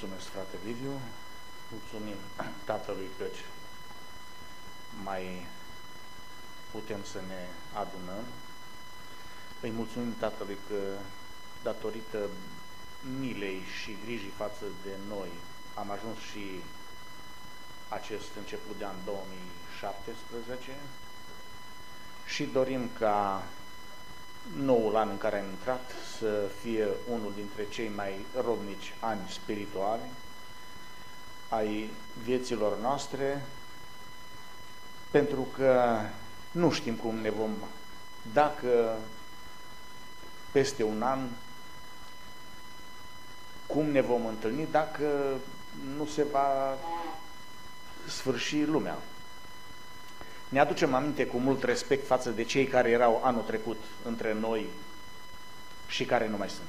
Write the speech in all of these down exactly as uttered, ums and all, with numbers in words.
Mulțumesc, frate Liviu, mulțumim Tatălui căci mai putem să ne adunăm. Îi mulțumim Tatălui că, datorită milei și grijii față de noi, am ajuns și acest început de an două mii șaptesprezece și dorim ca noul an în care am intrat să fie unul dintre cei mai rodnici ani spirituali ai vieților noastre, pentru că nu știm cum ne vom, dacă peste un an, cum ne vom întâlni, dacă nu se va sfârși lumea. Ne aducem aminte cu mult respect față de cei care erau anul trecut între noi și care nu mai sunt.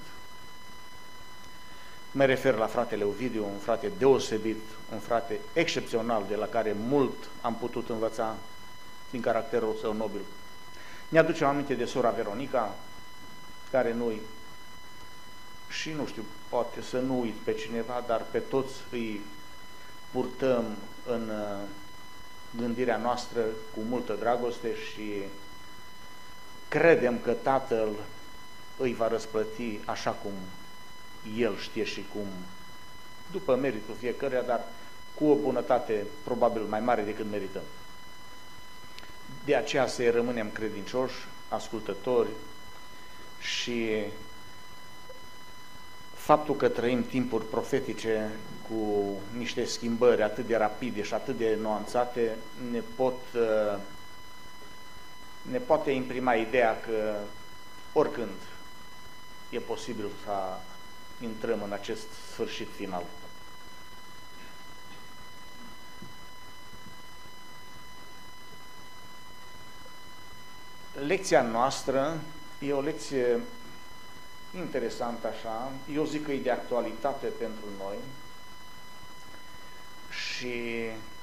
Mă refer la fratele Ovidiu, un frate deosebit, un frate excepțional, de la care mult am putut învăța din caracterul său nobil. Ne aducem aminte de sora Veronica, care noi, și nu știu, poate să nu uit pe cineva, dar pe toți îi purtăm în gândirea noastră cu multă dragoste și credem că Tatăl îi va răsplăti așa cum El știe și cum, după meritul fiecăruia, dar cu o bunătate probabil mai mare decât merităm. De aceea să rămânem credincioși, ascultători, și faptul că trăim timpuri profetice cu niște schimbări atât de rapide și atât de nuanțate ne, pot, ne poate imprima ideea că oricând e posibil să intrăm în acest sfârșit final. Lecția noastră e o lecție interesantă așa, eu zic că e de actualitate pentru noi și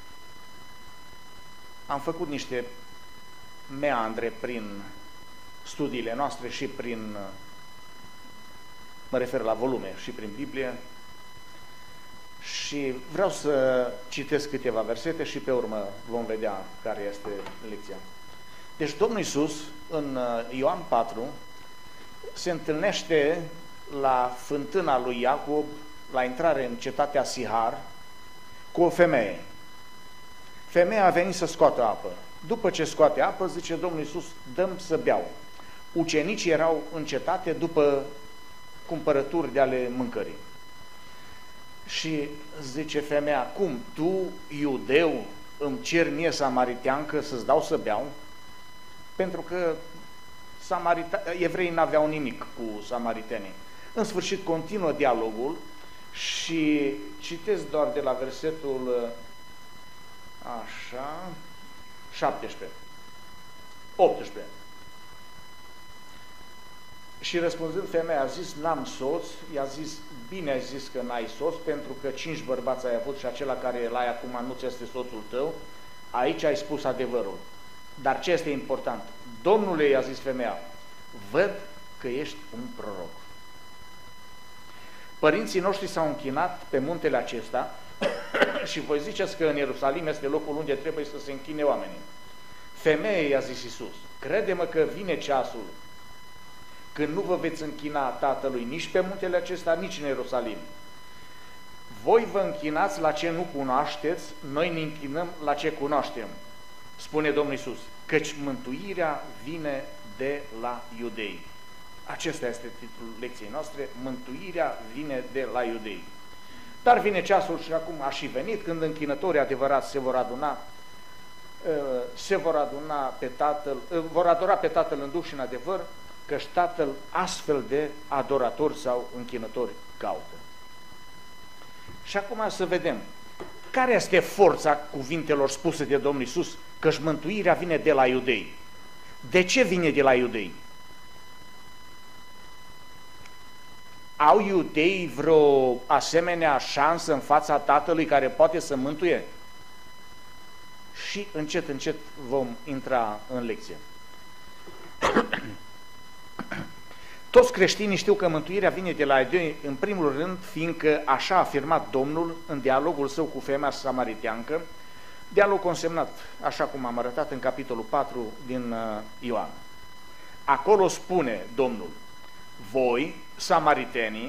am făcut niște meandre prin studiile noastre și prin, mă refer la volume, și prin Biblie, și vreau să citesc câteva versete și pe urmă vom vedea care este lecția. Deci Domnul Iisus în Ioan patru se întâlnește la fântâna lui Iacob, la intrare în cetatea Sihar, cu o femeie. Femeia a venit să scoată apă. După ce scoate apă, zice Domnul Iisus, dă-mi să beau. Ucenicii erau în cetate după cumpărături de ale mâncării. Și zice femeia, cum, tu, iudeu, îmi ceri mie samariteancă să-ți dau să beau? Pentru că Samarita... evreii n-aveau nimic cu samaritenii. În sfârșit continuă dialogul și citesc doar de la versetul așa, șaptesprezece, optsprezece. Și răspunzând femeia a zis, n-am soț, i-a zis, bine ai zis că n-ai soț, pentru că cinci bărbați ai avut și acela care l-ai acum nu ți este soțul tău, aici ai spus adevărul. Dar ce este important? Domnule, i-a zis femeia, văd că ești un proroc. Părinții noștri s-au închinat pe muntele acesta și voi ziceți că în Ierusalim este locul unde trebuie să se închine oamenii. Femeie, i-a zis Iisus, crede-mă că vine ceasul când nu vă veți închina Tatălui nici pe muntele acesta, nici în Ierusalim. Voi vă închinați la ce nu cunoașteți, noi ne închinăm la ce cunoaștem. Spune Domnul Iisus, căci mântuirea vine de la iudei. Acesta este titlul lecției noastre, mântuirea vine de la iudei. Dar vine ceasul și acum a și venit, când închinătorii adevărați se vor aduna, se vor aduna pe Tatăl, vor adora pe Tatăl în duh și în adevăr, căci Tatăl astfel de adoratori sau închinători caută. Și acum să vedem, care este forța cuvintelor spuse de Domnul Iisus, căci mântuirea vine de la iudei? De ce vine de la iudei? Au iudeii vreo asemenea șansă în fața Tatălui care poate să mântuie? Și încet, încet vom intra în lecție. Toți creștinii știu că mântuirea vine de la Dumnezeu, în primul rând, fiindcă așa a afirmat Domnul în dialogul său cu femeia samariteancă, dialog consemnat, așa cum am arătat în capitolul patru din Ioan. Acolo spune Domnul: voi, samaritenii,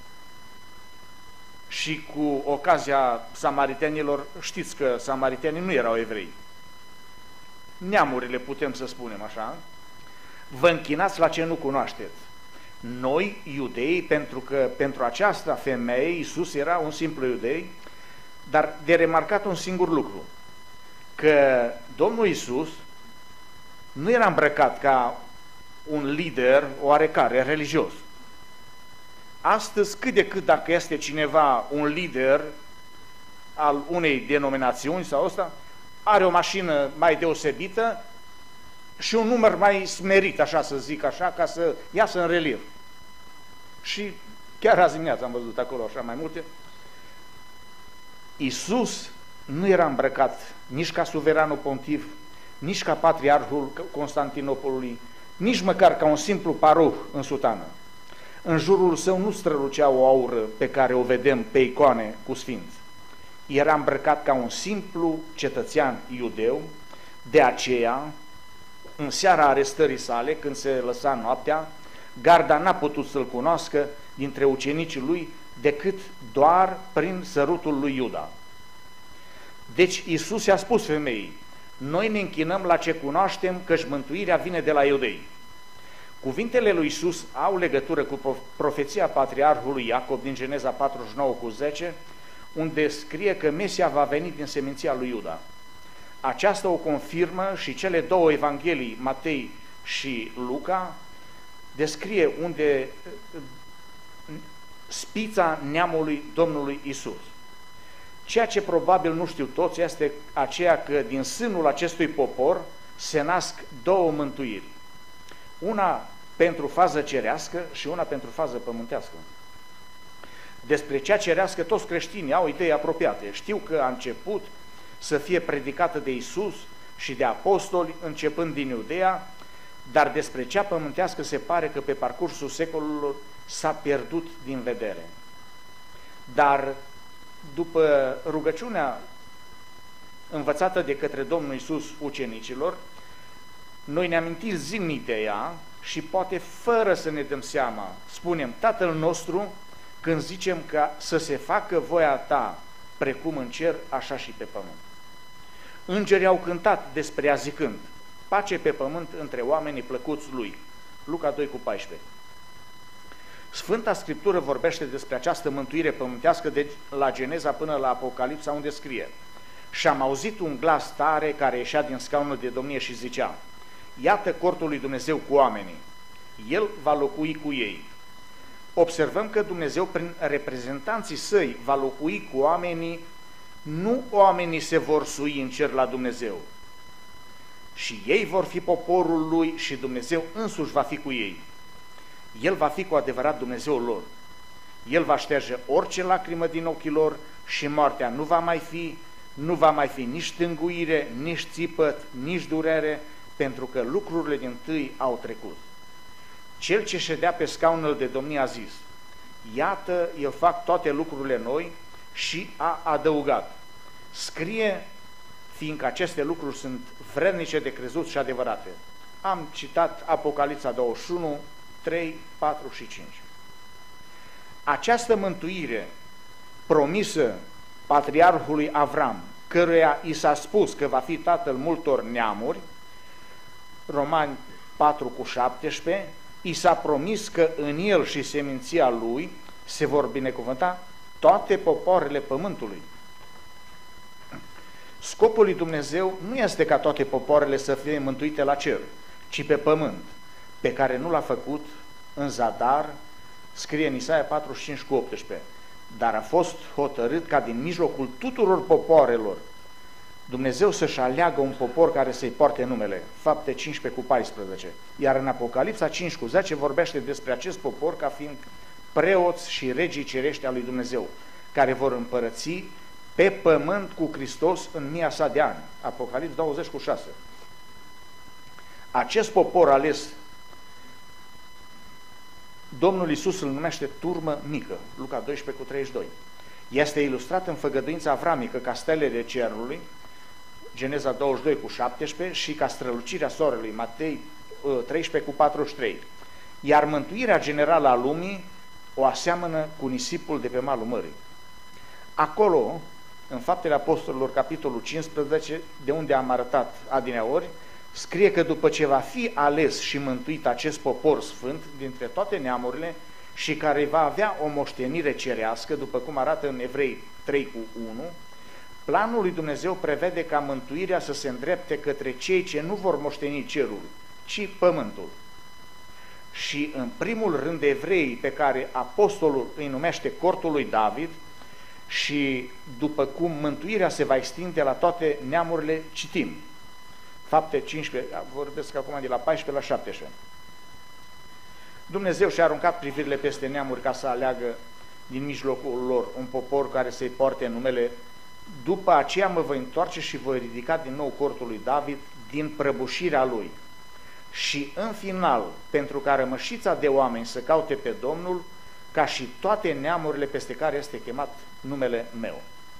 și cu ocazia samaritenilor, știți că samaritenii nu erau evrei, neamurile, putem să spunem așa, vă închinați la ce nu cunoașteți. Noi, iudeii, pentru că pentru această femeie Iisus era un simplu iudei, dar de remarcat un singur lucru, că Domnul Iisus nu era îmbrăcat ca un lider oarecare religios. Astăzi, cât de cât, dacă este cineva un lider al unei denominațiuni sau ăsta, are o mașină mai deosebită și un număr mai smerit, așa să zic așa, ca să iasă în relief. Și chiar azi dimineața am văzut acolo așa mai multe. Iisus nu era îmbrăcat nici ca suveranul pontif, nici ca patriarhul Constantinopolului, nici măcar ca un simplu paroh în sutană. În jurul său nu strălucea o aură pe care o vedem pe icoane cu sfinți. Era îmbrăcat ca un simplu cetățean iudeu, de aceea, în seara arestării sale, când se lăsa noaptea, garda n-a putut să-l cunoască dintre ucenicii lui decât doar prin sărutul lui Iuda. Deci Iisus i-a spus femeii: noi ne închinăm la ce cunoaștem, căci mântuirea vine de la iudei. Cuvintele lui Iisus au legătură cu profeția patriarhului Iacob din Geneza patruzeci și nouă cu zece, unde scrie că Mesia va veni din seminția lui Iuda. Aceasta o confirmă și cele două evanghelii, Matei și Luca, descrie unde spița neamului Domnului Iisus. Ceea ce probabil nu știu toți este aceea că din sânul acestui popor se nasc două mântuiri. Una pentru fază cerească și una pentru fază pământească. Despre cea cerească toți creștinii au idei apropiate. Știu că a început să fie predicată de Iisus și de apostoli începând din Iudeea, dar despre cea pământească se pare că pe parcursul secolelor s-a pierdut din vedere. Dar după rugăciunea învățată de către Domnul Iisus ucenicilor, noi ne amintim zilnic de ea și poate fără să ne dăm seama, spunem Tatăl nostru când zicem că să se facă voia ta precum în cer, așa și pe pământ. Îngerii au cântat despre ea zicând: pace pe pământ între oamenii plăcuți lui. Luca doi cu paisprezece. Sfânta Scriptură vorbește despre această mântuire pământească de la Geneza până la Apocalipsa, unde scrie: și am auzit un glas tare care ieșea din scaunul de domnie și zicea: iată cortul lui Dumnezeu cu oamenii, El va locui cu ei. Observăm că Dumnezeu, prin reprezentanții săi, va locui cu oamenii, nu oamenii se vor sui în cer la Dumnezeu, și ei vor fi poporul lui și Dumnezeu însuși va fi cu ei. El va fi cu adevărat Dumnezeul lor. El va șterge orice lacrimă din ochii lor și moartea nu va mai fi, nu va mai fi nici tânguire, nici țipăt, nici durere, pentru că lucrurile dintâi au trecut. Cel ce ședea pe scaunul de domnie a zis: iată, eu fac toate lucrurile noi, și a adăugat: scrie, fiindcă aceste lucruri sunt vrednice de crezut și adevărate. Am citat Apocalipsa douăzeci și unu, trei, patru și cinci. Această mântuire promisă patriarhului Avram, căruia i s-a spus că va fi tatăl multor neamuri, Romani patru cu șaptesprezece, i s-a promis că în el și seminția lui se vor binecuvânta toate popoarele pământului. Scopul lui Dumnezeu nu este ca toate popoarele să fie mântuite la cer, ci pe pământ, pe care nu l-a făcut în zadar, scrie în Isaia patruzeci și cinci cu optsprezece, dar a fost hotărât ca din mijlocul tuturor popoarelor Dumnezeu să-și aleagă un popor care să-i poarte numele, Fapte cincisprezece cu paisprezece, iar în Apocalipsa cinci cu zece vorbește despre acest popor ca fiind preoți și regii cerești al lui Dumnezeu, care vor împărăți pe pământ cu Hristos în mia sa de ani, Apocalips douăzeci cu șase. Acest popor ales Domnul Iisus îl numește turmă mică, Luca doisprezece cu treizeci și doi. Este ilustrat în făgăduința avramică ca stelele cerului, Geneza douăzeci și doi cu șaptesprezece, și ca strălucirea soarelui, Matei treisprezece cu patruzeci și trei. Iar mântuirea generală a lumii o aseamănă cu nisipul de pe malul mării. Acolo, în Faptele Apostolilor, capitolul cincisprezece, de unde am arătat adineaori, scrie că după ce va fi ales și mântuit acest popor sfânt dintre toate neamurile și care va avea o moștenire cerească, după cum arată în Evrei trei cu unu, planul lui Dumnezeu prevede ca mântuirea să se îndrepte către cei ce nu vor moșteni cerul, ci pământul. Și în primul rând evreii, pe care apostolul îi numește cortul lui David, și după cum mântuirea se va extinde la toate neamurile, citim Fapte cincisprezece, vorbesc acum de la paisprezece la șaptesprezece. Dumnezeu și-a aruncat privirile peste neamuri ca să aleagă din mijlocul lor un popor care să-i poarte numele. După aceea mă voi întoarce și voi ridica din nou cortul lui David din prăbușirea lui. Și în final, pentru ca rămășița de oameni să caute pe Domnul, ca și toate neamurile peste care este chemat numele meu.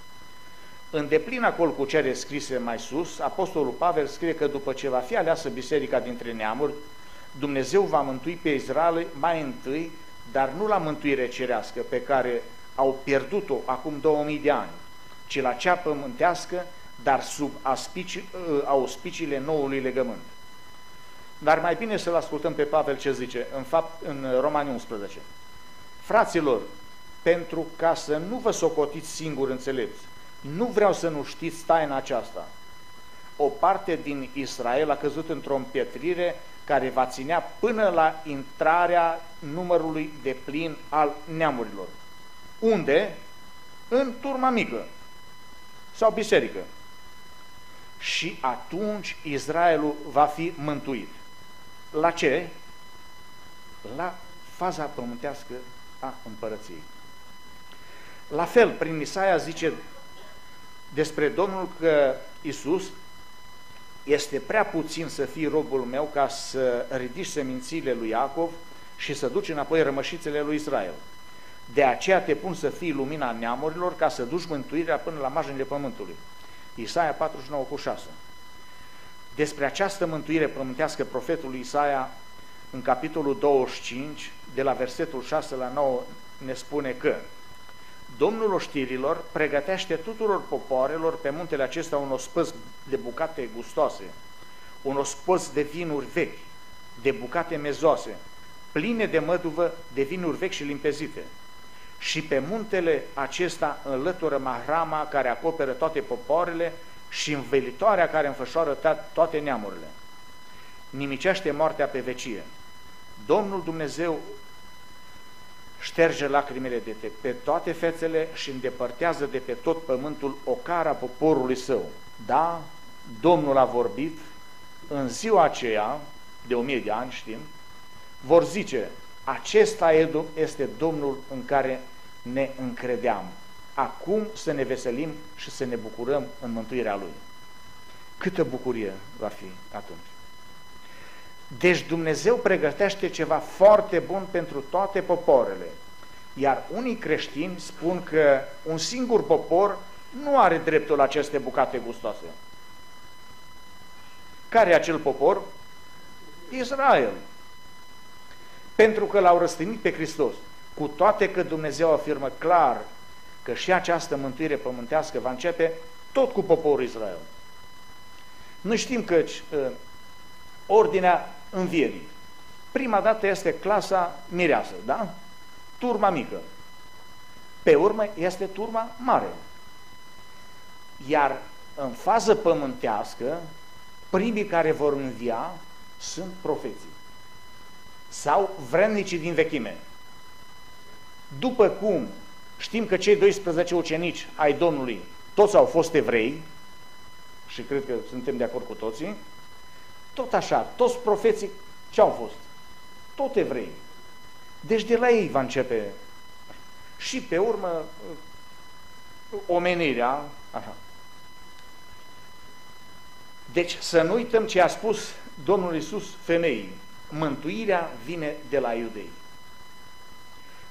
În deplin acolo cu cele scrise mai sus, apostolul Pavel scrie că după ce va fi aleasă biserica dintre neamuri, Dumnezeu va mântui pe Israel mai întâi, dar nu la mântuire cerească pe care au pierdut-o acum două mii de ani, ci la cea pământească, dar sub auspiciile noului legământ. Dar mai bine să-l ascultăm pe Pavel ce zice în, fapt, în Romani unsprezece. Fraților, pentru ca să nu vă socotiți singuri înțelepți, nu vreau să nu știți taina aceasta. O parte din Israel a căzut într-o împietrire care va ținea până la intrarea numărului de plin al neamurilor. Unde? În turma mică sau biserică. Și atunci Israelul va fi mântuit. La ce? La faza pământească a împărăției. La fel, prin Isaia zice despre Domnul că Iisus este prea puțin să fii robul meu ca să ridici semințiile lui Iacov și să duci înapoi rămășițele lui Israel. De aceea te pun să fii lumina neamurilor ca să duci mântuirea până la marginile pământului. Isaia patruzeci și nouă cu șase. Despre această mântuire pământească profetul Isaia în capitolul douăzeci și cinci, de la versetul șase la nouă, ne spune că Domnul oștirilor pregătește tuturor popoarelor pe muntele acesta un ospăț de bucate gustoase, un ospăț de vinuri vechi, de bucate mezoase, pline de măduvă, de vinuri vechi și limpezite. Și pe muntele acesta înlătură mahrama care acoperă toate popoarele și învelitoarea care înfășoară toate neamurile. Nimicește moartea pe vecie. Domnul Dumnezeu șterge lacrimile de pe toate fețele și îndepărtează de pe tot pământul ocara poporului său. Da, Domnul a vorbit, în ziua aceea, de o mie de ani știm, vor zice, acesta este Domnul în care ne încredeam. Acum să ne veselim și să ne bucurăm în mântuirea Lui. Câtă bucurie va fi atunci! Deci Dumnezeu pregătește ceva foarte bun pentru toate popoarele, iar unii creștini spun că un singur popor nu are dreptul la aceste bucate gustoase. Care e acel popor? Israel. Pentru că l-au răstignit pe Hristos, cu toate că Dumnezeu afirmă clar că și această mântuire pământească va începe tot cu poporul Israel. Noi știm că uh, ordinea învierii. Prima dată este clasa mireasă, da? Turma mică. Pe urmă este turma mare. Iar în fază pământească, primii care vor învia sunt profeții sau vrednicii din vechime. După cum știm că cei doisprezece ucenici ai Domnului toți au fost evrei, și cred că suntem de acord cu toții, tot așa, toți profeții ce au fost? Tot evrei. Deci de la ei va începe și pe urmă omenirea, așa. Deci să nu uităm ce a spus Domnul Iisus femeii, mântuirea vine de la iudei.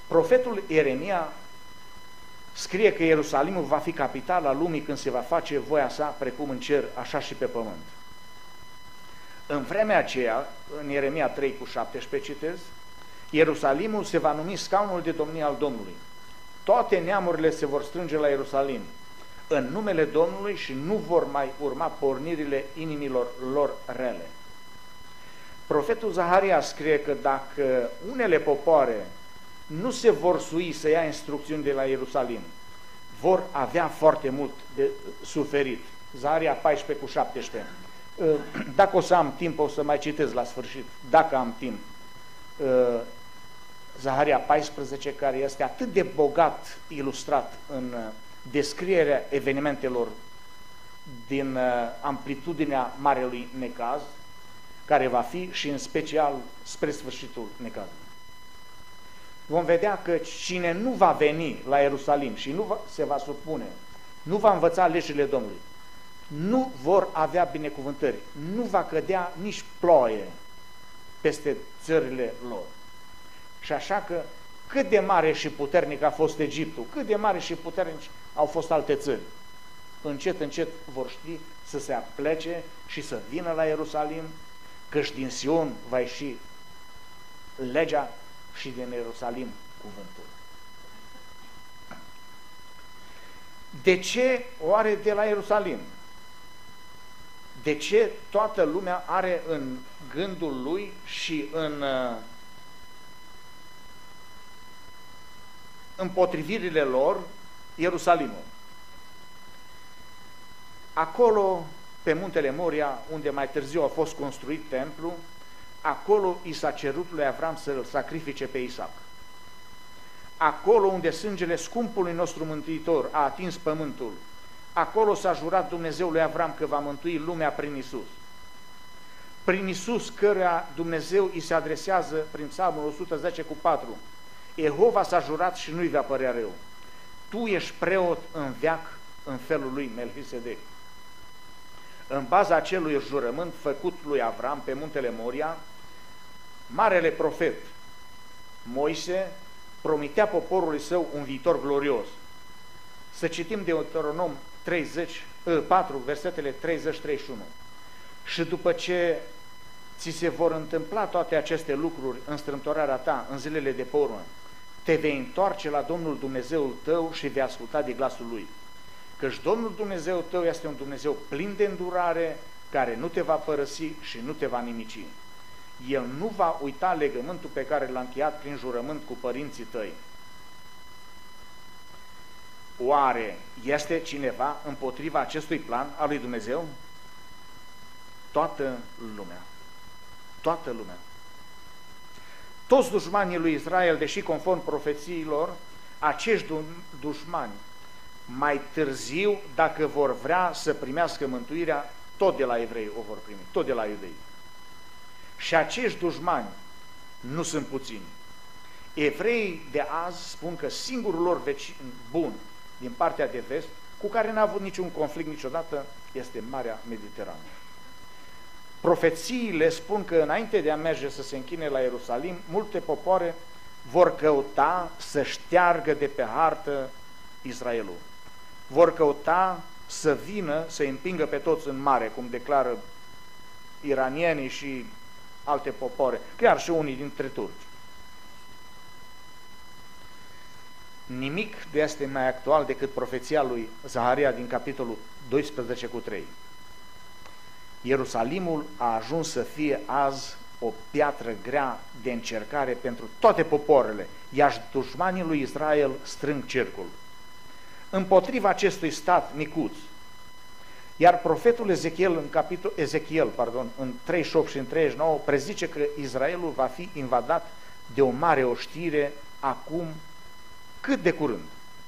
Profetul Ieremia scrie că Ierusalimul va fi capitala lumii când se va face voia sa precum în cer, așa și pe pământ. În vremea aceea, în Ieremia trei cu șaptesprezece citez, Ierusalimul se va numi scaunul de domnie al Domnului. Toate neamurile se vor strânge la Ierusalim în numele Domnului și nu vor mai urma pornirile inimilor lor rele. Profetul Zaharia scrie că dacă unele popoare nu se vor sui să ia instrucțiuni de la Ierusalim, vor avea foarte mult de suferit. Zaharia paisprezece cu șaptesprezece. Dacă o să am timp, o să mai citez la sfârșit, dacă am timp, Zaharia paisprezece, care este atât de bogat ilustrat în descrierea evenimentelor din amplitudinea Marelui Necaz, care va fi și în special spre sfârșitul necazului. Vom vedea că cine nu va veni la Ierusalim și nu va, se va supune, nu va învăța legile Domnului, nu vor avea binecuvântări, nu va cădea nici ploaie peste țările lor. Și așa că cât de mare și puternic a fost Egiptul, cât de mare și puternici au fost alte țări, încet, încet vor ști să se aplece și să vină la Ierusalim, căci din Sion va ieși legea și din Ierusalim cuvântul. De ce oare de la Ierusalim? De ce toată lumea are în gândul lui și în împotrivirile lor Ierusalimul? Acolo, pe muntele Moria, unde mai târziu a fost construit templu, acolo i s-a cerut lui Avram să-l sacrifice pe Isaac. Acolo unde sângele scumpului nostru Mântuitor a atins pământul, acolo s-a jurat Dumnezeul lui Avram că va mântui lumea prin Isus. Prin Isus, căruia Dumnezeu îi se adresează prin Psalmul o sută zece cu patru, Jehova s-a jurat și nu-i va părea rău. Tu ești preot în veac în felul lui Melchisedec. În baza acelui jurământ făcut lui Avram pe muntele Moria, marele profet Moise promitea poporului său un viitor glorios. Să citim Deuteronom treizeci, patru, versetele treizeci treizeci și unu. Și după ce ți se vor întâmpla toate aceste lucruri în strâmtorarea ta, în zilele de pe urmă, te vei întoarce la Domnul Dumnezeul tău și vei asculta de glasul Lui. Căci Domnul Dumnezeul tău este un Dumnezeu plin de îndurare, care nu te va părăsi și nu te va nimici. El nu va uita legământul pe care l-a încheiat prin jurământ cu părinții tăi. Oare este cineva împotriva acestui plan al lui Dumnezeu? Toată lumea. Toată lumea. Toți dușmanii lui Israel, deși conform profețiilor, acești dușmani mai târziu, dacă vor vrea să primească mântuirea, tot de la evrei o vor primi, tot de la iudei. Și acești dușmani nu sunt puțini. Evreii de azi spun că singurul lor vecin bun din partea de vest, cu care n-a avut niciun conflict niciodată, este Marea Mediterană. Profețiile spun că înainte de a merge să se închine la Ierusalim, multe popoare vor căuta să șteargă de pe hartă Israelul. Vor căuta să vină, să împingă pe toți în mare, cum declară iranienii și alte popoare, chiar și unii dintre turci. Nimic de este mai actual decât profeția lui Zaharia din capitolul doisprezece cu trei. Ierusalimul a ajuns să fie azi o piatră grea de încercare pentru toate popoarele, iar dușmanii lui Israel strâng cercul împotriva acestui stat micuț. Iar profetul Ezechiel în, capitol, Ezechiel, pardon, în treizeci și opt și în treizeci și nouă prezice că Israelul va fi invadat de o mare oștire acum cât de curând.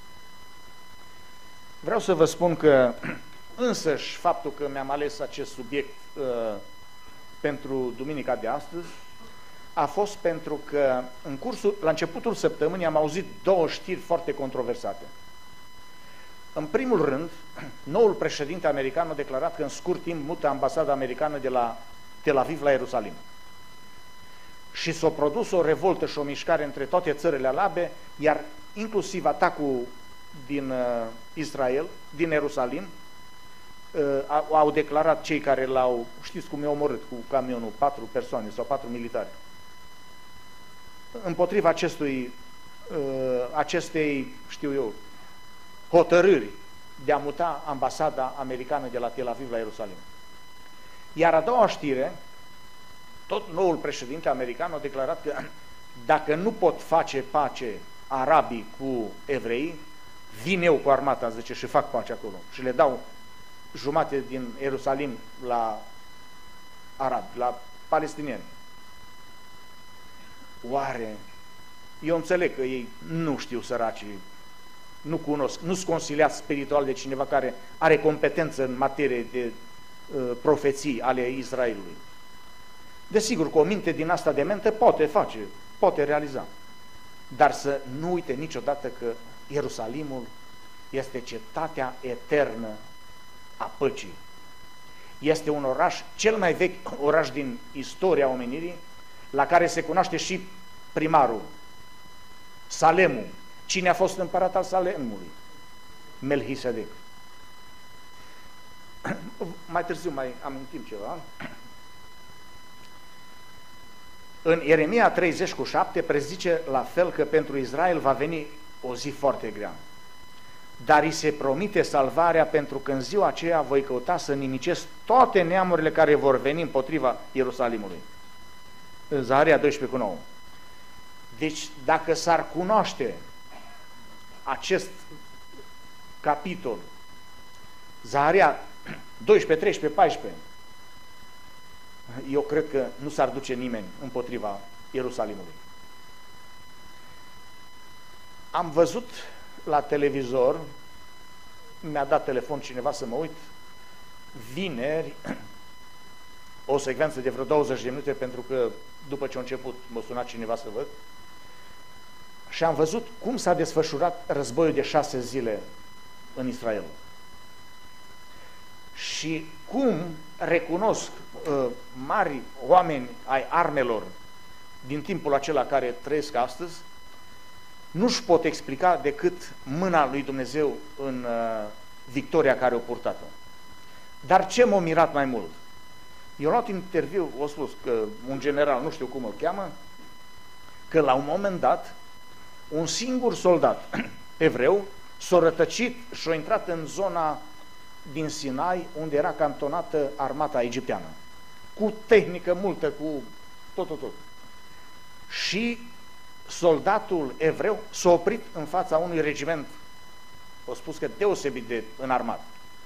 Vreau să vă spun că însăși faptul că mi-am ales acest subiect uh, pentru duminica de astăzi a fost pentru că în cursul, la începutul săptămânii am auzit două știri foarte controversate. În primul rând, noul președinte american a declarat că în scurt timp mută ambasada americană de la Tel Aviv la Ierusalim. și s-a produs o revoltă și o mișcare între toate țările arabe, iar inclusiv atacul din uh, Israel, din Ierusalim, uh, au declarat cei care l-au, știți cum i-au omorât cu camionul, patru persoane sau patru militari. Împotriva acestui, uh, acestei, știu eu, hotărâri de a muta ambasada americană de la Tel Aviv la Ierusalim. Iar a doua știre, tot noul președinte american a declarat că dacă nu pot face pace arabii cu evreii, vin eu cu armata, zice, și fac pace acolo. Și le dau jumate din Ierusalim la arabi, la palestinieni. Oare, eu înțeleg că ei nu știu, săracii, nu cunosc, nu sunt consiliați spiritual de cineva care are competență în materie de uh, profeții ale Israelului. Desigur, cu o minte din asta de mente poate face, poate realiza. Dar să nu uite niciodată că Ierusalimul este cetatea eternă a păcii. Este un oraș, cel mai vechi oraș din istoria omenirii, la care se cunoaște și primarul, Salemul. Cine a fost împărat al Salemului? Melchisedec. Mai târziu mai amintim ceva. În Ieremia treizeci cu șapte prezice la fel că pentru Israel va veni o zi foarte grea. Dar îi se promite salvarea, pentru că în ziua aceea voi căuta să nimicesc toate neamurile care vor veni împotriva Ierusalimului. În Zaharia doisprezece cu nouă. Deci dacă s-ar cunoaște acest capitol, Zaharia doisprezece, treisprezece, paisprezece, eu cred că nu s-ar duce nimeni împotriva Ierusalimului. Am văzut la televizor, mi-a dat telefon cineva să mă uit, vineri, o secvență de vreo douăzeci de minute, pentru că după ce a început m-a sunat cineva să văd, și am văzut cum s-a desfășurat războiul de șase zile în Israel. Și cum recunosc uh, mari oameni ai armelor din timpul acela care trăiesc astăzi, nu-și pot explica decât mâna lui Dumnezeu în uh, victoria care o purtat-o. Dar ce m-a mirat mai mult? Eu la un interviu a spus că un general, nu știu cum îl cheamă, că la un moment dat un singur soldat evreu s-a rătăcit și a intrat în zona din Sinai, unde era cantonată armata egipteană, cu tehnică multă, cu tot, tot, tot. Și soldatul evreu s-a oprit în fața unui regiment, a spus că deosebit de înarmat.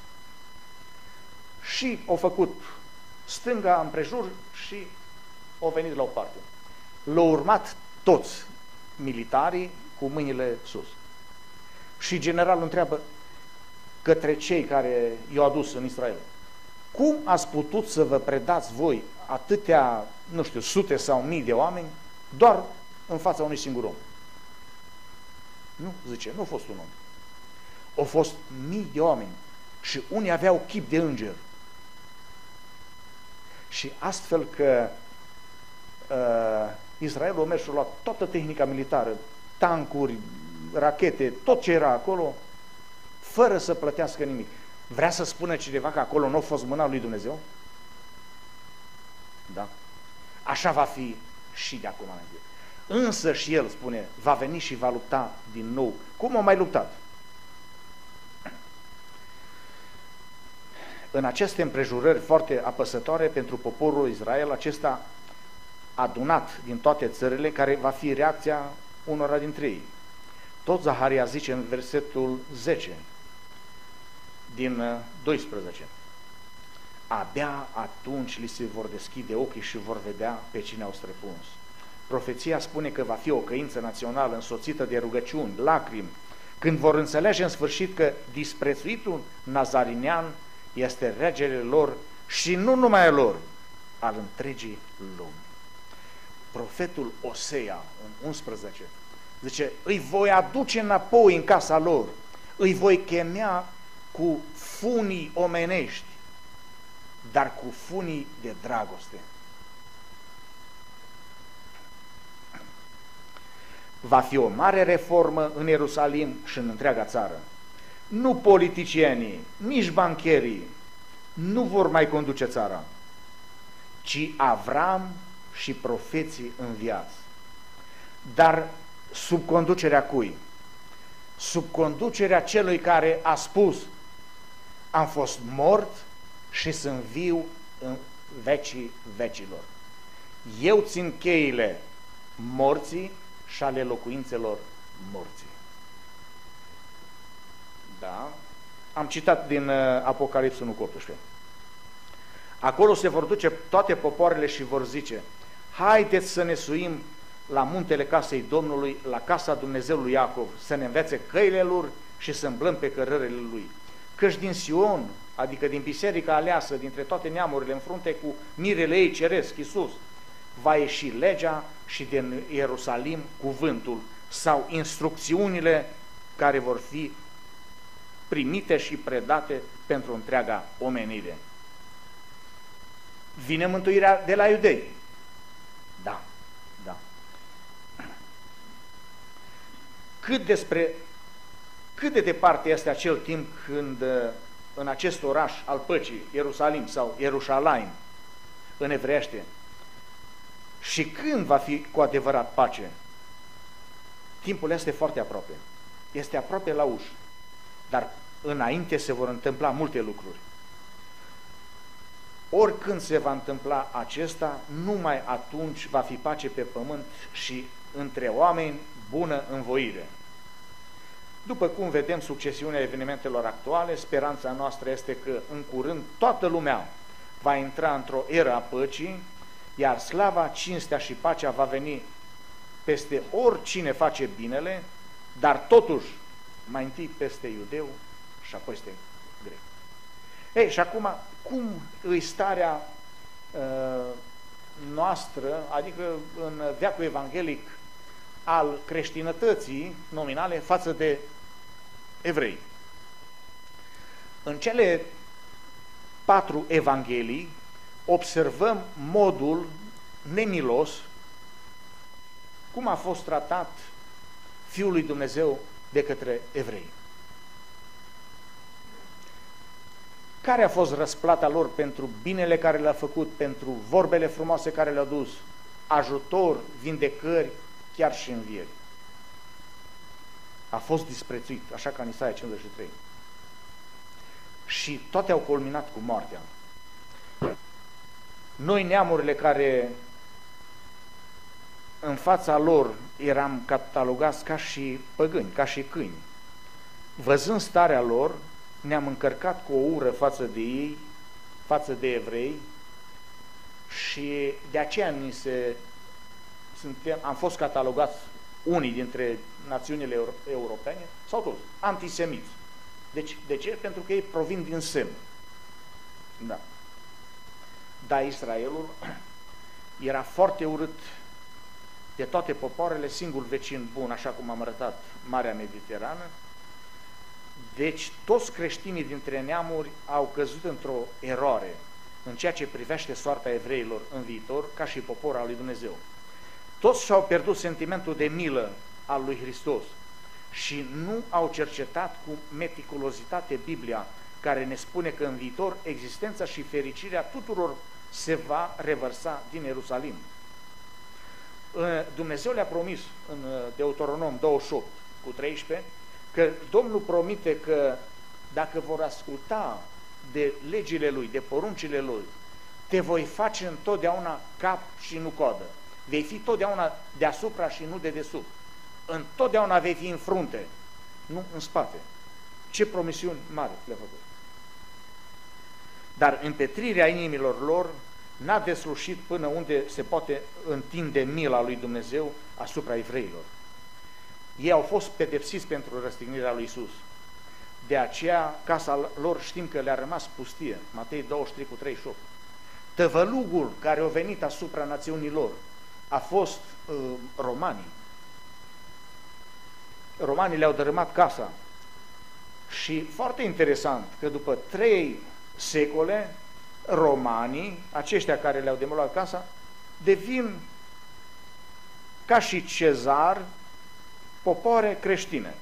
Și au făcut stânga împrejur și au venit la o parte. L-au urmat toți militarii cu mâinile sus. Și generalul întreabă către cei care i-au adus în Israel: cum ați putut să vă predați voi atâtea, nu știu, sute sau mii de oameni doar în fața unui singur om? Nu, zice, nu a fost un om. Au fost mii de oameni și unii aveau chip de înger. Și astfel că uh, Israelul a mers și a luat toată tehnica militară, tancuri, rachete, tot ce era acolo, fără să plătească nimic. Vrea să spună cineva că acolo nu a fost mâna lui Dumnezeu? Da. Așa va fi și de acum înainte. Însă și el spune, va veni și va lupta din nou. Cum a mai luptat? În aceste împrejurări foarte apăsătoare pentru poporul Israel, acesta adunat din toate țările, care va fi reacția unora dintre ei. Tot Zaharia zice în versetul zece din doisprezece: abia atunci li se vor deschide ochii și vor vedea pe cine au străpuns. Profeția spune că va fi o căință națională însoțită de rugăciuni, lacrimi, când vor înțelege în sfârșit că disprețuitul nazarinean este regele lor și nu numai al lor, al întregii lumi. Profetul Osea în unsprezece zice: îi voi aduce înapoi în casa lor, îi voi chemea cu funii omenești, dar cu funii de dragoste. Va fi o mare reformă în Ierusalim și în întreaga țară. Nu politicienii, nici bancherii nu vor mai conduce țara, ci Avram și profeții înviați. Dar sub conducerea cui? Sub conducerea celui care a spus: am fost mort și sunt viu în vecii vecilor. Eu țin cheile morții și ale locuințelor morții. Da? Am citat din uh, Apocalipsa unu cu optsprezece. Acolo se vor duce toate popoarele și vor zice: haideți să ne suim la muntele casei Domnului, la casa Dumnezeului Iacov, să ne învețe căile lor și să îmblăm pe cărările lui. Căci din Sion, adică din biserica aleasă, dintre toate neamurile, în frunte cu mirele ei ceresc, Iisus, va ieși legea și din Ierusalim cuvântul sau instrucțiunile care vor fi primite și predate pentru întreaga omenire. Vine mântuirea de la iudei. Da, da. Cât despre cât de departe este acel timp când în acest oraș al păcii, Ierusalim sau Ierușalaim, în evreiește, și când va fi cu adevărat pace? Timpul este foarte aproape. Este aproape la ușă. Dar înainte se vor întâmpla multe lucruri. Oricând se va întâmpla acesta, numai atunci va fi pace pe pământ și între oameni bună învoire. După cum vedem succesiunea evenimentelor actuale, speranța noastră este că în curând toată lumea va intra într-o eră a păcii, iar slava, cinstea și pacea va veni peste oricine face binele, dar totuși mai întâi peste iudeu și apoi peste grec. Ei, și acum, cum îi starea uh, noastră, adică în veacul evanghelic al creștinătății nominale față de evrei? În cele patru evanghelii observăm modul nemilos cum a fost tratat Fiul lui Dumnezeu de către evrei. Care a fost răsplata lor pentru binele care le-a făcut, pentru vorbele frumoase care le-au dus, ajutor, vindecări, chiar și învieri? A fost disprețuit, așa ca în Isaia cincizeci și trei. Și toate au culminat cu moartea. Noi, neamurile care în fața lor eram catalogați ca și păgâni, ca și câini, văzând starea lor, ne-am încărcat cu o ură față de ei, față de evrei, și de aceea ni se, suntem, am fost catalogați unii dintre națiunile euro, europene, sau toți, antisemiți. Deci, de ce? Pentru că ei provin din Sem. Da. Dar Israelul era foarte urât de toate popoarele, singur vecin bun, așa cum am arătat, Marea Mediterană. Deci toți creștinii dintre neamuri au căzut într-o eroare în ceea ce privește soarta evreilor în viitor, ca și popor al lui Dumnezeu. Toți și-au pierdut sentimentul de milă al lui Hristos și nu au cercetat cu meticulozitate Biblia, care ne spune că în viitor existența și fericirea tuturor se va revărsa din Ierusalim. Dumnezeu le-a promis în Deuteronom douăzeci și opt cu treisprezece că Domnul promite că dacă vor asculta de legile Lui, de poruncile Lui, te voi face întotdeauna cap și nu coadă. Vei fi totdeauna deasupra și nu de desubt. Întotdeauna vei fi în frunte, nu în spate. Ce promisiuni mari le-a făcut. Dar împetrirea inimilor lor n-a deslușit până unde se poate întinde mila lui Dumnezeu asupra evreilor. Ei au fost pedepsiți pentru răstignirea lui Iisus. De aceea, casa lor știm că le-a rămas pustie. Matei douăzeci și trei cu treizeci și opt. Tăvălugul care a venit asupra națiunilor a fost uh, romanii. Romanii le-au dărâmat casa. Și foarte interesant că după trei secole, romanii, aceștia care le-au demolat casa, devin ca și Cezar popoare creștine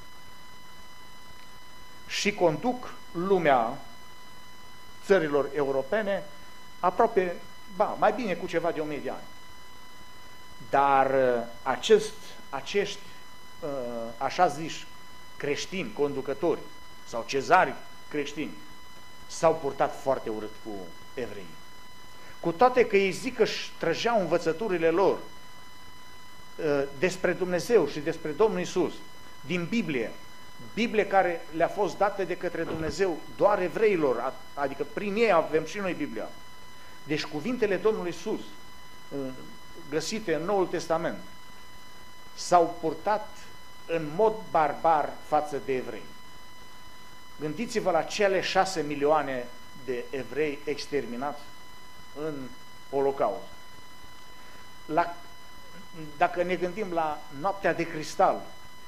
și conduc lumea țărilor europene aproape, ba, mai bine cu ceva de o mie de ani. Dar acest, acești așa ziși creștini, conducători sau cezari creștini s-au purtat foarte urât cu evreii. Cu toate că ei zic că își trăgeau învățăturile lor despre Dumnezeu și despre Domnul Iisus din Biblie, Biblie care le-a fost dată de către Dumnezeu doar evreilor, adică prin ei avem și noi Biblia. Deci cuvintele Domnului Iisus găsite în Noul Testament s-au purtat în mod barbar față de evrei. Gândiți-vă la cele șase milioane de evrei exterminați în Holocaust. La, dacă ne gândim la Noaptea de Cristal,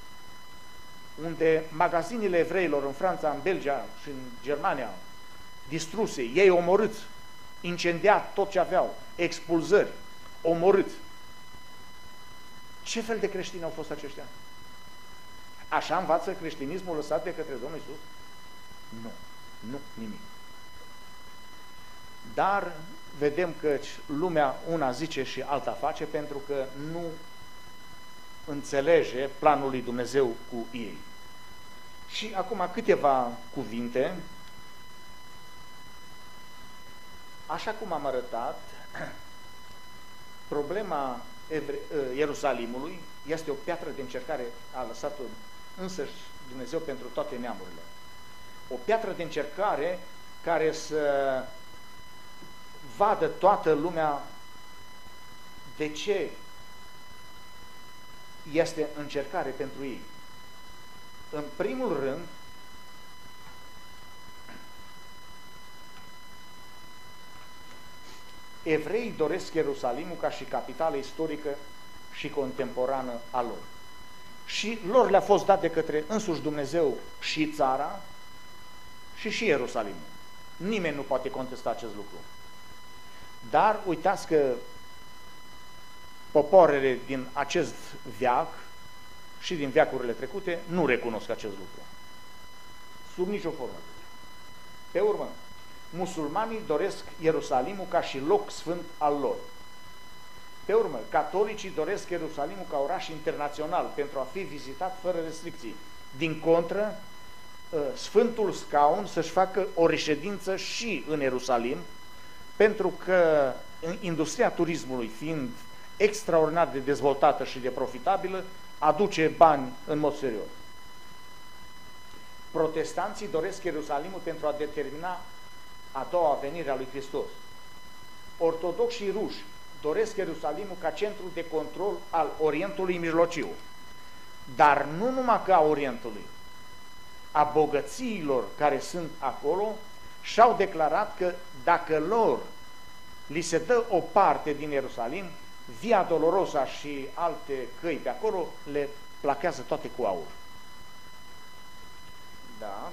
unde magazinele evreilor în Franța, în Belgia și în Germania distruse, ei omorâți, incendiat tot ce aveau, expulzări, omorâți. Ce fel de creștini au fost aceștia? Așa învață creștinismul lăsat de către Domnul Iisus? Nu, nu, nimic. Dar vedem că lumea una zice și alta face pentru că nu înțelege planul lui Dumnezeu cu ei. Și acum câteva cuvinte. Așa cum am arătat, problema Ierusalimului este o piatră de încercare, a lăsat-o însăși Dumnezeu pentru toate neamurile. O piatră de încercare care să vadă toată lumea de ce este încercare pentru ei. În primul rând, evreii doresc Ierusalimul ca și capitală istorică și contemporană a lor. Și lor le-a fost dat de către însuși Dumnezeu și țara și și Ierusalimul. Nimeni nu poate contesta acest lucru. Dar uitați că popoarele din acest veac și din veacurile trecute nu recunosc acest lucru. Sub nicio formă. Pe urmă, musulmanii doresc Ierusalimul ca și loc sfânt al lor. Pe urmă, catolicii doresc Ierusalimul ca oraș internațional pentru a fi vizitat fără restricții. Din contră, Sfântul Scaun să-și facă o reședință și în Ierusalim, pentru că industria turismului, fiind extraordinar de dezvoltată și de profitabilă, aduce bani în mod serios. Protestanții doresc Ierusalimul pentru a determina a doua venire a lui Hristos. Ortodoxii ruși doresc Ierusalimul ca centru de control al Orientului Mijlociu, dar nu numai ca a Orientului, a bogățiilor care sunt acolo, și-au declarat că dacă lor li se dă o parte din Ierusalim, Via Dolorosa și alte căi pe acolo le plachează toate cu aur. Da.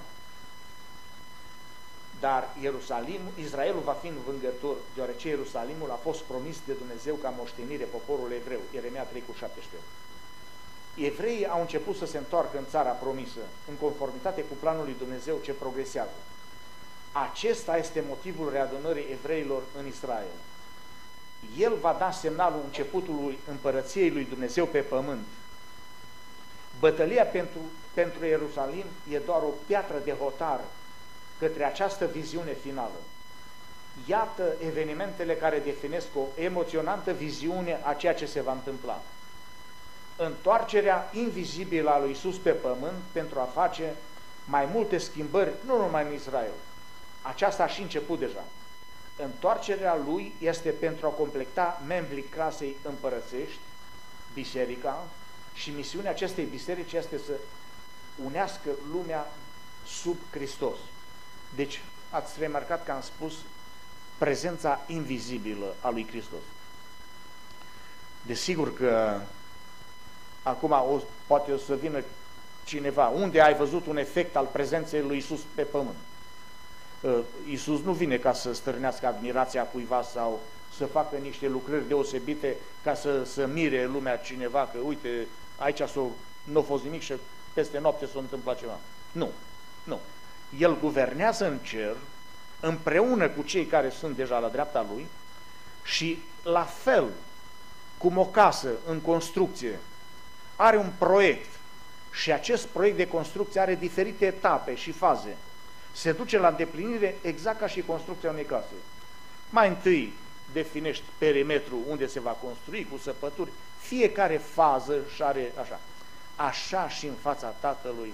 Dar Ierusalim, Israelul va fi învângător, deoarece Ierusalimul a fost promis de Dumnezeu ca moștenire poporul evreu. Ieremia trei cu șaptesprezece. Evreii au început să se întoarcă în țara promisă, în conformitate cu planul lui Dumnezeu ce progresează. Acesta este motivul readunării evreilor în Israel. El va da semnalul începutului împărăției lui Dumnezeu pe pământ. Bătălia pentru, pentru Ierusalim e doar o piatră de hotar către această viziune finală. Iată evenimentele care definesc o emoționantă viziune a ceea ce se va întâmpla. Întoarcerea invizibilă a lui Iisus pe pământ pentru a face mai multe schimbări, nu numai în Israel. Aceasta a și început deja. Întoarcerea lui este pentru a completa membrii clasei împărățești, biserica, și misiunea acestei biserici este să unească lumea sub Hristos. Deci, ați remarcat că am spus prezența invizibilă a lui Hristos. Desigur că acum o, poate o să vină cineva, unde ai văzut un efect al prezenței lui Iisus pe pământ? Iisus nu vine ca să stârnească admirația cuiva sau să facă niște lucrări deosebite ca să, să mire lumea cineva că uite, aici s-a nu a fost nimic și peste noapte s-a întâmplat ceva. Nu, nu. El guvernează în cer, împreună cu cei care sunt deja la dreapta lui și la fel cum o casă în construcție are un proiect și acest proiect de construcție are diferite etape și faze, se duce la îndeplinire exact ca și construcția unei case. Mai întâi definești perimetrul unde se va construi cu săpături, fiecare fază și are așa. Așa și în fața Tatălui,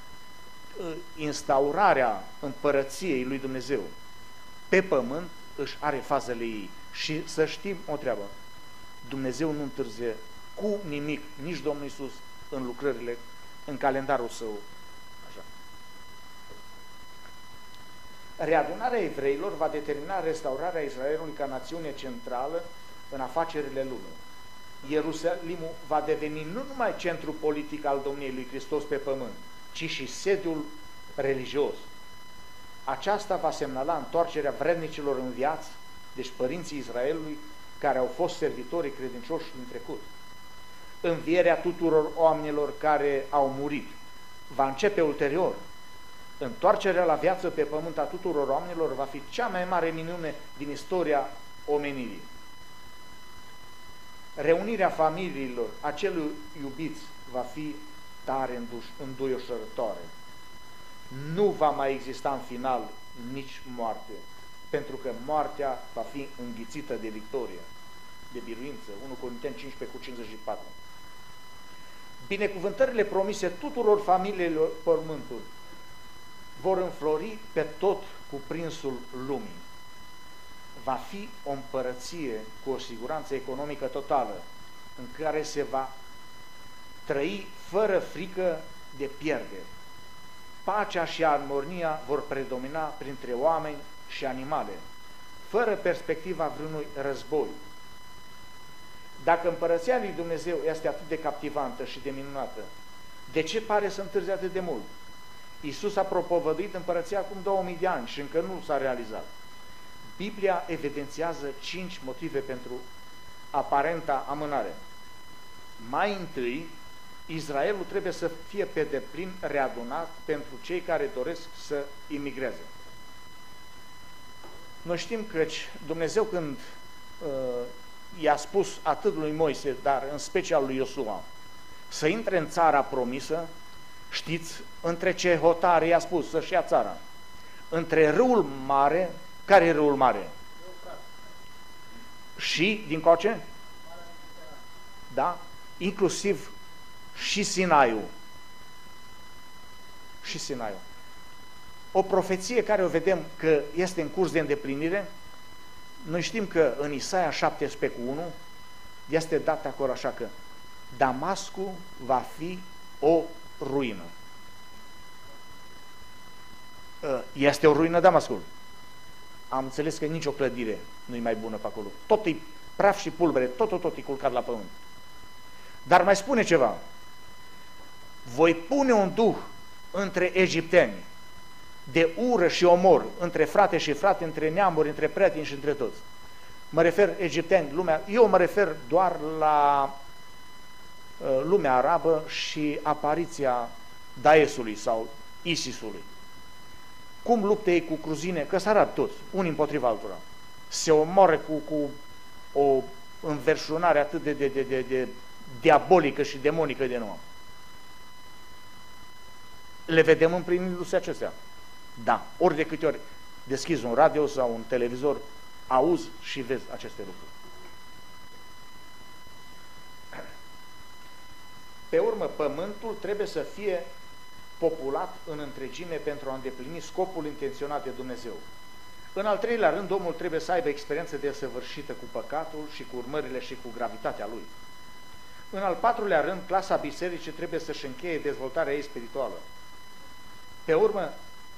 instaurarea împărăției lui Dumnezeu pe pământ își are fazele ei. Și să știm o treabă, Dumnezeu nu întârzie cu nimic, nici Domnul Iisus în lucrările, în calendarul său. Așa. Readunarea evreilor va determina restaurarea Israelului ca națiune centrală în afacerile lumii. Ierusalimul va deveni nu numai centru politic al domniei lui Hristos pe pământ, ci și sediul religios. Aceasta va semnala întoarcerea vrednicilor în viață, deci părinții Israelului, care au fost servitorii credincioși din trecut. Învierea tuturor oamenilor care au murit va începe ulterior. Întoarcerea la viață pe pământ a tuturor oamenilor va fi cea mai mare minune din istoria omenirii. Reunirea familiilor acelui iubiți va fi tare înduioșărătoare. Nu va mai exista în final nici moarte, pentru că moartea va fi înghițită de victorie, de biruință. unu Corinteni cincisprezece cu cincizeci și patru. Binecuvântările promise tuturor familiilor pământului vor înflori pe tot cuprinsul lumii. Va fi o împărăție cu o siguranță economică totală, în care se va trăi fără frică de pierdere. Pacea și armonia vor predomina printre oameni și animale, fără perspectiva vreunui război. Dacă împărăția lui Dumnezeu este atât de captivantă și de minunată, de ce pare să întârzie atât de mult? Iisus a propovăduit împărăția acum două mii de ani și încă nu s-a realizat. Biblia evidențiază cinci motive pentru aparenta amânare. Mai întâi, Israelul trebuie să fie pe deplin readunat pentru cei care doresc să imigreze. Noi știm că Dumnezeu, când uh, i-a spus atât lui Moise, dar în special lui Iosua, să intre în țara promisă, știți între ce hotare i-a spus să-și ia țara? Între râul mare, care e râul mare? Și, din coace? Da? Inclusiv și Sinaiul. Și Sinaiul. O profeție care o vedem că este în curs de îndeplinire. Noi știm că în Isaia șaptesprezece cu unu este dat acolo așa că Damascul va fi o ruină. Este o ruină Damascul. Am înțeles că nicio clădire nu e mai bună pe acolo. Tot e praf și pulbere, tot, tot, tot e culcat la pământ. Dar mai spune ceva. Voi pune un duh între egipteni de ură și omor, între frate și frate, între neamuri, între prieteni și între toți. Mă refer egipteni, lumea, eu mă refer doar la uh, lumea arabă și apariția Daesului sau Isisului. Cum luptă ei cu cruzine? Că s arabi toți, unii împotriva altora. Se omoară cu, cu o înverșunare atât de, de, de, de, de diabolică și demonică de nou. Le vedem împlinindu-se acestea. Da, ori de câte ori deschizi un radio sau un televizor, auzi și vezi aceste lucruri. Pe urmă, pământul trebuie să fie populat în întregime pentru a îndeplini scopul intenționat de Dumnezeu. În al treilea rând, omul trebuie să aibă experiență desăvârșită cu păcatul și cu urmările și cu gravitatea lui. În al patrulea rând, clasa bisericii trebuie să-și încheie dezvoltarea ei spirituală. Pe urmă,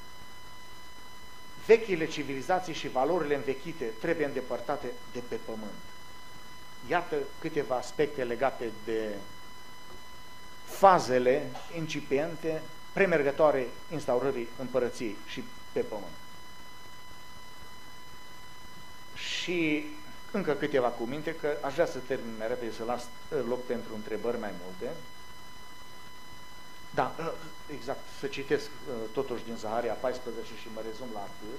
vechile civilizații și valorile învechite trebuie îndepărtate de pe pământ. Iată câteva aspecte legate de fazele incipiente, premergătoare instaurării împărăției și pe pământ. Și încă câteva cuvinte, că aș vrea să termin mai repede, să las loc pentru întrebări mai multe. Da, exact, să citesc totuși din Zaharia paisprezece și mă rezum la atât.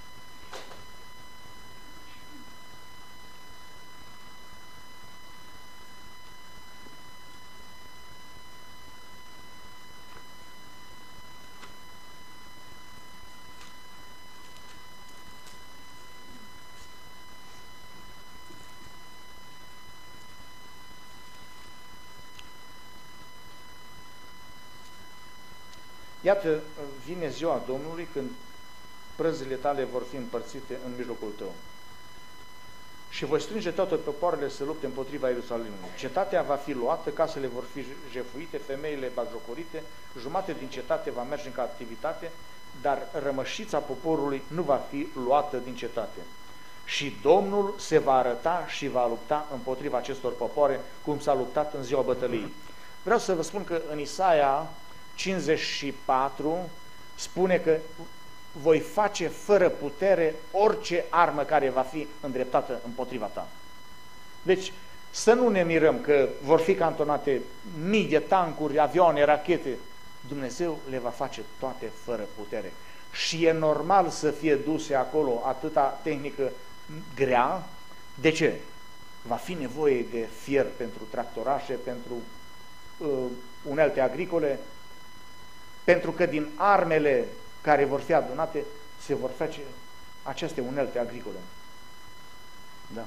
Iată, vine ziua Domnului când prăzile tale vor fi împărțite în mijlocul tău. Și voi strânge toate popoarele să lupte împotriva Ierusalimului. Cetatea va fi luată, casele vor fi jefuite, femeile batjocorite, jumate din cetate va merge în captivitate, dar rămășița poporului nu va fi luată din cetate. Și Domnul se va arăta și va lupta împotriva acestor popoare, cum s-a luptat în ziua bătăliei. Vreau să vă spun că în Isaia cincizeci și patru spune că voi face fără putere orice armă care va fi îndreptată împotriva ta. Deci să nu ne mirăm că vor fi cantonate mii de tancuri, avioane, rachete. Dumnezeu le va face toate fără putere. Și e normal să fie duse acolo atâta tehnică grea. De ce? Va fi nevoie de fier pentru tractorașe, pentru uh, unelte agricole, pentru că din armele care vor fi adunate se vor face aceste unelte agricole. Da.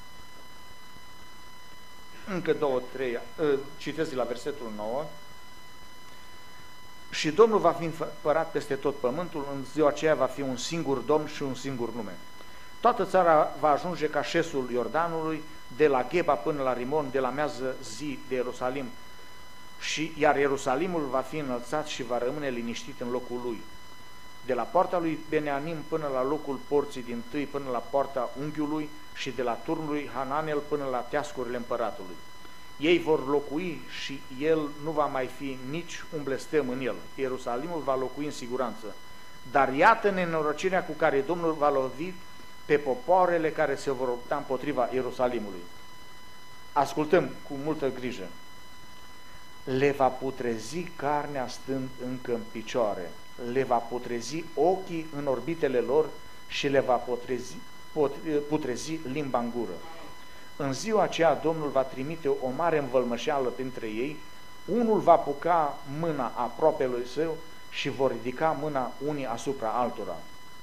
Încă două, trei, citesc la versetul nouă. Și Domnul va fi împărat peste tot pământul, în ziua aceea va fi un singur Domn și un singur nume. Toată țara va ajunge ca șesul Iordanului, de la Gheba până la Rimon, de la mează zi de Ierusalim, și iar Ierusalimul va fi înălțat și va rămâne liniștit în locul lui. De la poarta lui Beneanim până la locul porții din tâi, până la poarta unghiului, și de la turnul lui Hananel până la teascurile împăratului. Ei vor locui și el nu va mai fi nici un blestem în el. Ierusalimul va locui în siguranță. Dar iată nenorocirea cu care Domnul va lovi pe popoarele care se vor lupta împotriva Ierusalimului. Ascultăm cu multă grijă. Le va putrezi carnea stând încă în picioare, le va putrezi ochii în orbitele lor și le va putrezi, putrezi limba în gură. În ziua aceea Domnul va trimite o mare învălmășeală printre ei, unul va puca mâna aproapelui său și vor ridica mâna unii asupra altora.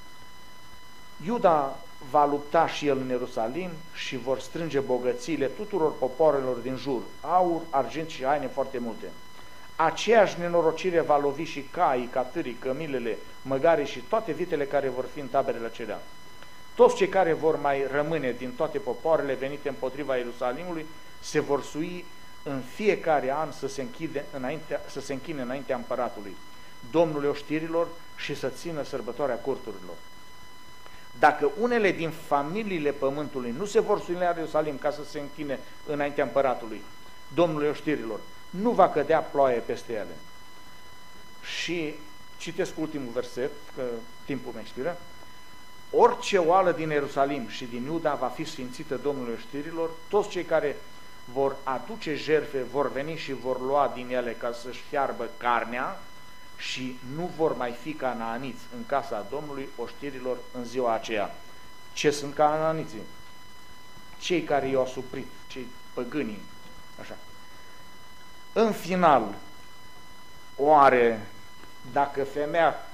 Iuda va lupta și el în Ierusalim și vor strânge bogățiile tuturor popoarelor din jur, aur, argint și haine foarte multe. Aceeași nenorocire va lovi și caii, catârii, cămilele, măgarii și toate vitele care vor fi în taberele acelea. Toți cei care vor mai rămâne din toate popoarele venite împotriva Ierusalimului se vor sui în fiecare an să se, închide înainte, să se închine înaintea împăratului, Domnului oștirilor, și să țină sărbătoarea corturilor. Dacă unele din familiile pământului nu se vor sui la Ierusalim ca să se închine înaintea împăratului, Domnului oștirilor, nu va cădea ploaie peste ele. Și citesc ultimul verset, că timpul mă expiră. Orice oală din Ierusalim și din Iuda va fi sfințită Domnului oștirilor, toți cei care vor aduce jertfe vor veni și vor lua din ele ca să-și fiarbă carnea și nu vor mai fi canaaniți în casa Domnului oștirilor în ziua aceea. Ce sunt canaaniții? Cei care i-au suprit, cei păgânii, așa. În final, oare dacă femeia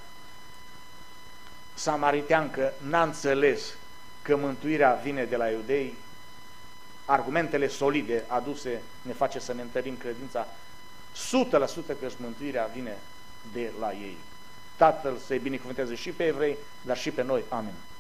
samariteancă n-a înțeles că mântuirea vine de la iudei, argumentele solide aduse ne face să ne întărim credința o sută la sută că mântuirea vine de la ei. Tatăl să-i binecuvânteze și pe evrei, dar și pe noi. Amin.